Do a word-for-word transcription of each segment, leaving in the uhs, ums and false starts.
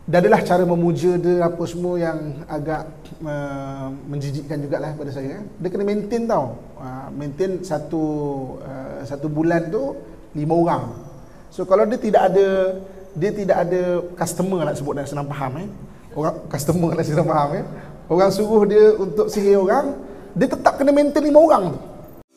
Dan adalah cara memuja dia apa semua yang agak uh, menjijikkan jugalah pada saya. Dia kena maintain tau. Uh, maintain satu uh, satu bulan tu lima orang. So kalau dia tidak ada dia tidak ada customer nak sebut dan senang faham eh. Orang customer nak senang faham eh. Orang suruh dia untuk sihir orang, dia tetap kena maintain lima orang tu.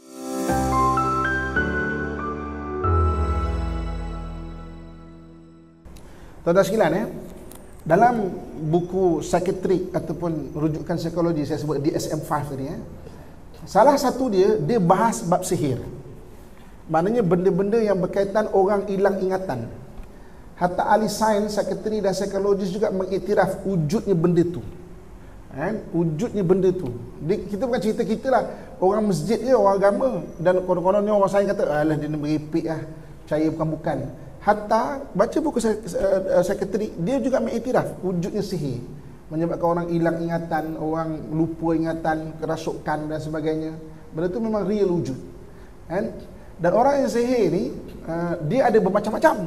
Tuan-tuan sekalian eh, dalam buku psikiatrik ataupun rujukan psikologi saya sebut D S M lima tadi eh, salah satu dia dia bahas bab sihir. Maknanya benda-benda yang berkaitan orang hilang ingatan. Hatta ahli sains, psikiatri dan psikologis juga mengiktiraf wujudnya benda tu. Kan? Wujudnya benda tu. Dia, kita bukan cerita kita lah. Orang masjid je, orang agama. Dan konon-konon ni orang sains kata, alah dia ni meripik lah. Percaya bukan-bukan. Hatta baca buku psikiatri, dia juga mengiktiraf wujudnya sihir. Menyebabkan orang hilang ingatan, orang lupa ingatan, kerasukan dan sebagainya. Benda tu memang real wujud. Kan? Dan orang yang sihir ni, uh, dia ada bermacam-macam.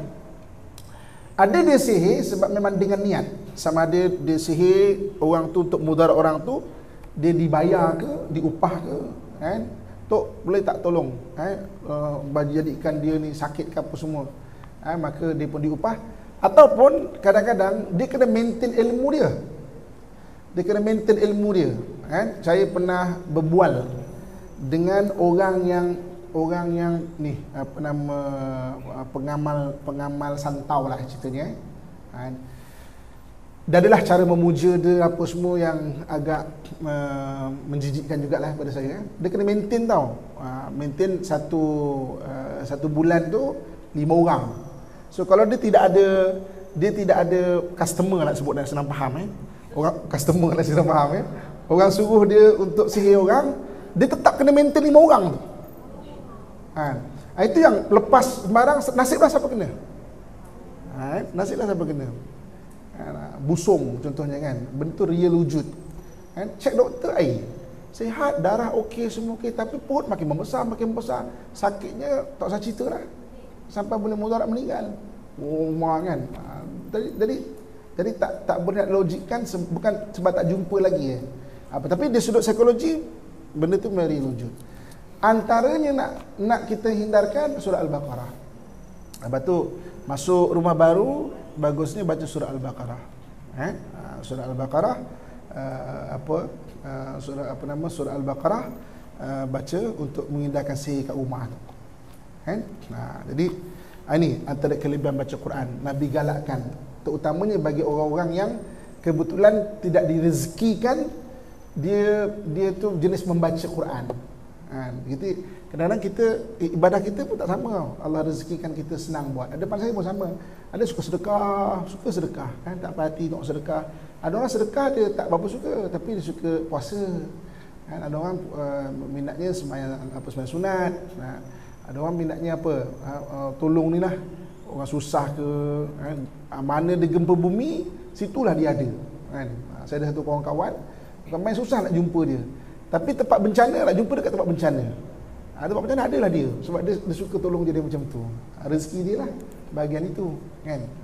Ada dia sihir sebab memang dengan niat. Sama ada dia sihir orang tu untuk mudarat orang tu, dia dibayar ke, diupah ke, kan? Tok boleh tak tolong, eh, uh, jadikan dia ni sakit ke apa semua. Eh, maka dia pun diupah. Ataupun kadang-kadang dia kena maintain ilmu dia. Dia kena maintain ilmu dia. Eh? Saya pernah berbual dengan orang yang orang yang ni apa nama pengamal pengamal santau lah ceritanya. Eh? Dan adalah cara memuja dia apa semua yang agak uh, menjijikkan jugalah pada saya. Dia kena maintain tau. Uh, maintain satu uh, satu bulan tu lima orang. So kalau dia tidak ada dia tidak ada customer nak sebut dan senang faham eh. Orang customer nak senang faham eh. Orang suruh dia untuk sihir orang, dia tetap kena maintain lima orang tu. Ha. Itu yang lepas sembarang nasiblah siapa kena. Ha, nasiblah siapa kena. Ha, busung contohnya kan. Bentuk real wujud. Ha, cek doktor air. Sihat, darah okey, semua okey, tapi perut makin membesar, makin membesar. Sakitnya tak usah cerita lah. Sampai boleh mudarat meninggal. Oh, kan. Ha, jadi jadi jadi tak tak boleh nak logikkan se, bukan sebab tak jumpa lagi eh. Apa tapi dari sudut psikologi benda tu mari wujud. Antaranya nak nak kita hindarkan surah Al-Baqarah. Lepas tu masuk rumah baru bagusnya baca surah Al-Baqarah. Eh? Surah Al-Baqarah uh, apa uh, surah apa nama surah Al-Baqarah uh, baca untuk menghindarkan sihir kat rumah tu. Kan? Nah, jadi ini antara kelebihan baca Quran. Nabi galakkan terutamanya bagi orang-orang yang kebetulan tidak direzekikan dia dia tu jenis membaca Quran. Ha, gitu. Kadang-kadang kita ibadah kita pun tak sama. Allah rezekikan kita senang buat. Ada depan saya pun sama. Ada suka sedekah, suka sedekah, kan tak parti nak sedekah. Ada orang sedekah dia tak berapa suka tapi dia suka puasa. Kan ada orang uh, minatnya sembahyang apa sembahyang sunat. Nah, ada orang minatnya apa? Uh, uh, tolong ni lah. Orang susah ke, kan? Mana dia gempa bumi, situlah dia ada. Kan? Saya ada satu kawan-kawan, bukan main susah nak jumpa dia. Tapi tempat bencana nak jumpa dekat tempat bencana. Ha, tempat bencana adalah dia. Sebab dia, dia suka tolong dia, dia macam tu. Ha, rezeki dia lah bahagian itu. Kan?